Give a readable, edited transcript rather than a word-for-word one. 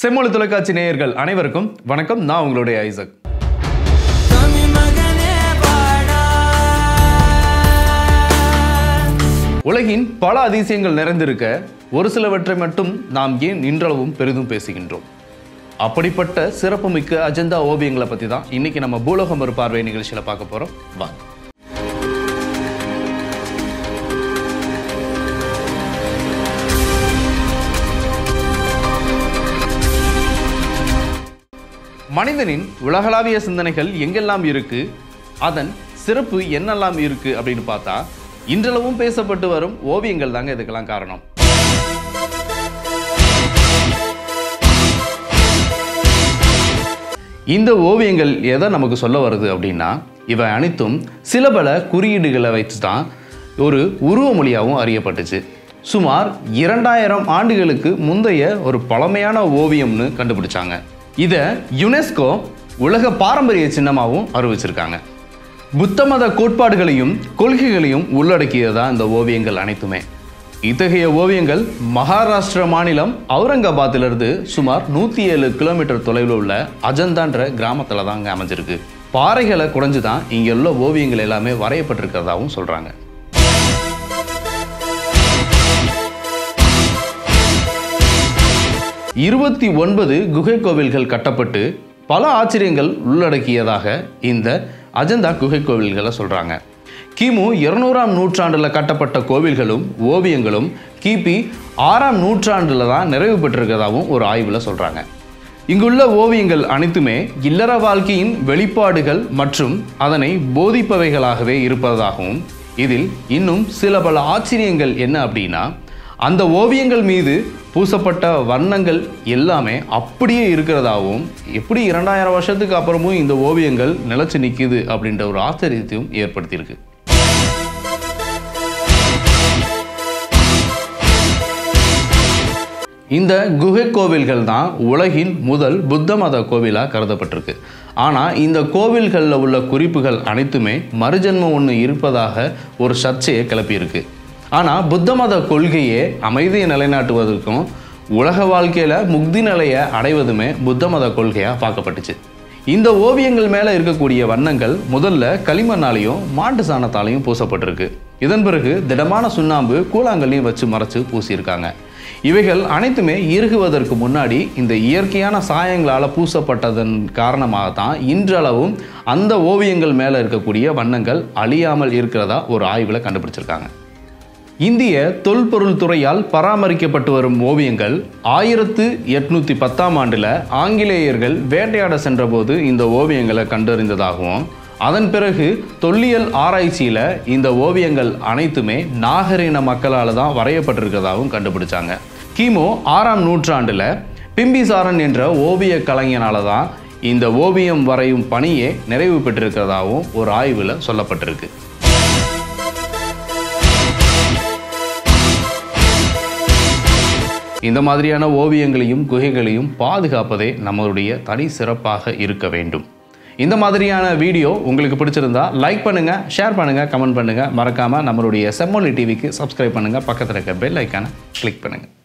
செம்மொழி தொலைக்காட்சி நேயர்கள் அனைவருக்கும் வணக்கம். நான் உங்களுடைய ஐசக். உலகின் பல அதிசயங்கள் நிறைந்திருக்க ஒரு சிலவற்றை மட்டும் நாம் ஏன் இன்றளவும் பெரிதும் பேசுகின்றோம்? அப்படிப்பட்ட சிறப்புமிக்க அஜந்தா ஓவியங்களை பற்றி தான் இன்னைக்கு நம்ம பூலோகம் ஒரு பார்வை நிகழ்ச்சியில் பார்க்க போகிறோம். வாங்க. மனிதனின் உலகளாவிய சிந்தனைகள் எங்கெல்லாம் இருக்கு, அதன் சிறப்பு என்னெல்லாம் இருக்கு அப்படின்னு பார்த்தா இன்றளவும் பேசப்பட்டு வரும் ஓவியங்கள் தாங்க இதுக்கெல்லாம் காரணம். இந்த ஓவியங்கள் எதை நமக்கு சொல்ல வருது அப்படின்னா, இவை அனைத்தும் சில பல குறியீடுகளை வைத்து தான் ஒரு உருவ மொழியாகவும் அறியப்பட்டுச்சு. சுமார் 2000 ஆண்டுகளுக்கு முந்தைய ஒரு பழமையான ஓவியம்னு கண்டுபிடிச்சாங்க. இதை யுனெஸ்கோ உலக பாரம்பரிய சின்னமாகவும் அறிவிச்சிருக்காங்க. புத்த மத கோட்பாடுகளையும் கொள்கைகளையும் உள்ளடக்கியதா இந்த ஓவியங்கள் அனைத்துமே. இத்தகைய ஓவியங்கள் மகாராஷ்டிரா மாநிலம் அவுரங்காபாத்திலிருந்து சுமார் 107 கிலோமீட்டர் தொலைவில் உள்ள அஜந்தான்ற கிராமத்தில் தான் அங்கே அமைஞ்சிருக்கு. பாறைகளை குறைஞ்சு தான் இங்கே உள்ள ஓவியங்கள் எல்லாமே வரையப்பட்டிருக்கிறதாகவும் சொல்கிறாங்க. 29 குகை கோவில்கள் கட்டப்பட்டு பல ஆச்சரியங்கள் உள்ளடக்கியதாக இந்த அஜந்தா குகை கோவில்களை சொல்கிறாங்க. கிமு 200ஆம் நூற்றாண்டில் கட்டப்பட்ட கோவில்களும் ஓவியங்களும் கிபி 6ஆம் நூற்றாண்டில் தான் நிறைவு பெற்றிருக்கிறதாகவும் ஒரு ஆய்வில் சொல்கிறாங்க. இங்குள்ள ஓவியங்கள் அனைத்துமே இல்லற வாழ்க்கையின் வெளிப்பாடுகள் மற்றும் அதனை போதிப்பவைகளாகவே இருப்பதாகவும், இதில் இன்னும் சில பல ஆச்சரியங்கள் என்ன அப்படின்னா, அந்த ஓவியங்கள் மீது பூசப்பட்ட வண்ணங்கள் எல்லாமே அப்படியே இருக்கிறதாகவும், எப்படி 2000 வருஷத்துக்கு அப்புறமும் இந்த ஓவியங்கள் நிலைச்சு நிற்குது அப்படின்ற ஒரு ஆச்சரியத்தையும் ஏற்படுத்தியிருக்கு. இந்த குகை கோவில்கள் தான் உலகின் முதல் புத்த மத கோவிலாக கருதப்பட்டிருக்கு. ஆனால் இந்த கோவில்களில் உள்ள குறிப்புகள் அனைத்துமே மறுஜன்மம் ஒன்று இருப்பதாக ஒரு சர்ச்சையை கிளப்பியிருக்கு. ஆனால் புத்த மத கொள்கையே அமைதியை நிலைநாட்டுவதற்கும் உலக வாழ்க்கையில் முக்தி நிலையை அடைவதுமே புத்த மத கொள்கையாக பார்க்கப்பட்டுச்சு. இந்த ஓவியங்கள் மேலே இருக்கக்கூடிய வண்ணங்கள் முதல்ல களிமண்ணாலையும் மாட்டு சாணத்தாலையும் பூசப்பட்டிருக்கு. இதன் பிறகு திடமான சுண்ணாம்பு கூழாங்கல்லையும் வச்சு மறைச்சு பூசியிருக்காங்க. இவைகள் அனைத்துமே இறுகுவதற்கு முன்னாடி இந்த இயற்கையான சாயங்களால் பூசப்பட்டதன் காரணமாக தான் இன்றளவும் அந்த ஓவியங்கள் மேலே இருக்கக்கூடிய வண்ணங்கள் அழியாமல் இருக்கிறதா ஒரு ஆய்வில் கண்டுபிடிச்சிருக்காங்க. இந்திய தொல்பொருள் துறையால் பராமரிக்கப்பட்டு வரும் ஓவியங்கள் 1810ஆம் ஆண்டில் ஆங்கிலேயர்கள் வேட்டையாட சென்றபோது இந்த ஓவியங்களை கண்டறிந்ததாகவும், அதன் பிறகு தொல்லியல் ஆராய்ச்சியில் இந்த ஓவியங்கள் அனைத்துமே நாகரிக மக்களால் தான் வரையப்பட்டிருக்கிறதாகவும் கண்டுபிடிச்சாங்க. கிமு 6ஆம் நூற்றாண்டில் பிம்பிசாரன் என்ற ஓவிய கலைஞனால தான் இந்த ஓவியம் வரையும் பணியே நிறைவு பெற்றிருக்கிறதாகவும் ஒரு ஆய்வில் சொல்லப்பட்டிருக்கு. இந்த மாதிரியான ஓவியங்களையும் குகைகளையும் பாதுகாப்பதே நம்மளுடைய தனி சிறப்பாக இருக்க வேண்டும். இந்த மாதிரியான வீடியோ உங்களுக்கு பிடிச்சிருந்தா லைக் பண்ணுங்கள், ஷேர் பண்ணுங்கள், கமெண்ட் பண்ணுங்கள். மறக்காமல் நம்மளுடைய செம்மொழி டிவிக்கு சப்ஸ்கிரைப் பண்ணுங்கள். பக்கத்தில் இருக்க பெல் ஐக்கானை கிளிக் பண்ணுங்கள்.